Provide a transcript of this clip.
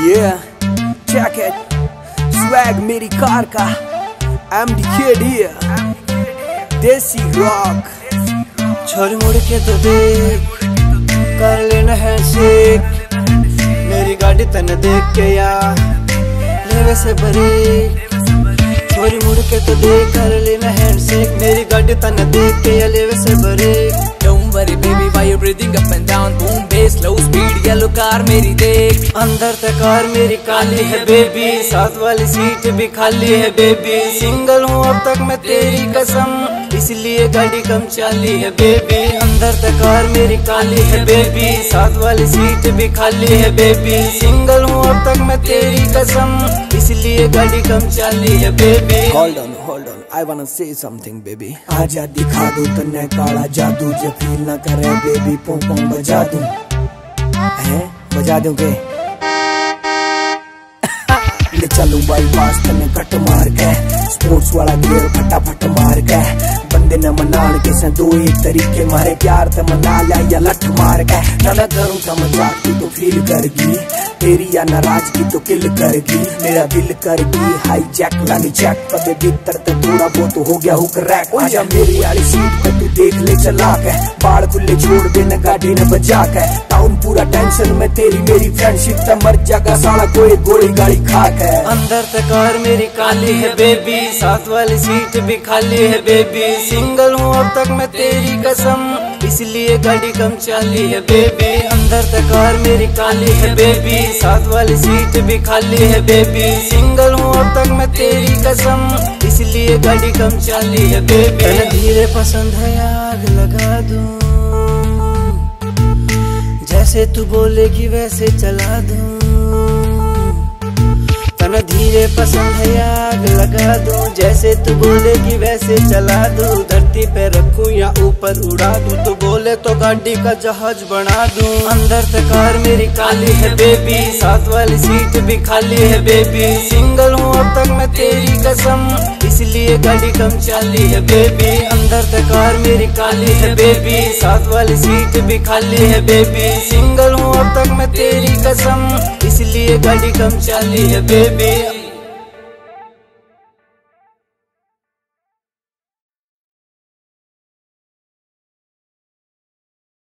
Yeah, check it. Swag मेरी car का I'm the kid here. Desi rock छोड़ मुड़ के तो देख, कर लेना हैंडशेक। मेरी गाड़ी तने देख के यार लेवे से ब्रेक। छोड़ मुड़ के तो देख, कर लेना हैंडशेक। मेरी गाड़ी तने देख के यार लेवे से break. Don't worry baby, why you breathing up and down? Boom bass, low speed, yellow car मेरी देख। अंदर तक कार मेरी काली है बेबी, साथ वाली सीट भी खाली है बेबी। सिंगल हूँ अब तक मैं तेरी कसम, इसलिए गाड़ी कम चाली है बेबी। अंदर तक कार मेरी काली है बेबी, साथ वाली सीट भी खाली है बेबी। सिंगल हूँ अब तक मैं तेरी कसम, इसलिए गाड़ी कम चाली है baby. Hold on, I wanna say something baby. आजा दिखा दूं तन्ने काला जादू, जो फील ना करे बेबी पों पों बजा दूं। हैं बजा दूं के ले चलूं बाईपास तन्ने कट मार के, स्पोर्ट्स वाला गियर फटाफट मार के। बंदे न मनान के से दो एक तरीके मारे, प्यार ते मना लिया या लठ मार के। ना करूं था मजाक की तो फील करगी, तेरी या नाराजगी तो किल करगी। मेरा दिल करगी हाई जैक लानी चेक, कभी भीतर ते थोड़ा बहुत हो गया हुक रैक। आजा मेरी वाली सीट पे तू देख ले चला के, बाल खुले छोड़ देना गाड़ी ने बजा के। टाउन पूरा टेंशन में तेरी मेरी फ्रेंडशिप ते मर जाएगा साला कोई गोली गाड़ी खा के। अंदर तक कार मेरी काली है बेबी, साथ वाली सीट भी खाली है बेबी। सिंगल हूँ अब तक मैं तेरी कसम, इसलिए गाड़ी कम चाली है बेबी। अंदर तक कार मेरी काली है बेबी, साथ वाली सीट भी खाली है बेबी। सिंगल हूँ अब तक मैं तेरी कसम, इसलिए गाड़ी कम चाली है बेबी। तने धीरे पसंद है आग लगा दूं, जैसे तू बोलेगी वैसे चला दूं। तने धीरे पसंद है आग लगा दूं, जैसे तू बोलेगी वैसे चला दूं। धरती पे रखूं या ऊपर उड़ा दूं, तू बोले तो गाड़ी का जहाज बना दूं। अंदर तक कार मेरी काली है बेबी, साथ वाली सीट भी खाली है बेबी। सिंगल हूँ अब तक मैं तेरी कसम, इसलिए गाड़ी कम चाली है बेबी। अंदर तक कार मेरी काली है बेबी, साथ वाली सीट भी खाली है बेबी। सिंगल हूँ अब तक मैं तेरी कसम, इसलिए गाड़ी कम चाली है बेबी।